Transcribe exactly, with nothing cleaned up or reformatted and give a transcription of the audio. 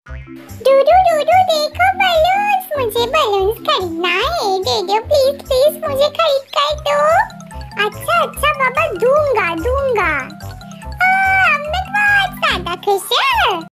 डूडू डूडू देखो बलून्स, मुझे बलून्स खरीदना है, दे दो प्लीज प्लीज, मुझे खरीद कर दो। अच्छा अच्छा बाबा, दूंगा दूंगा। आ, अब मैं बहुत ज्यादा खुश हूँ।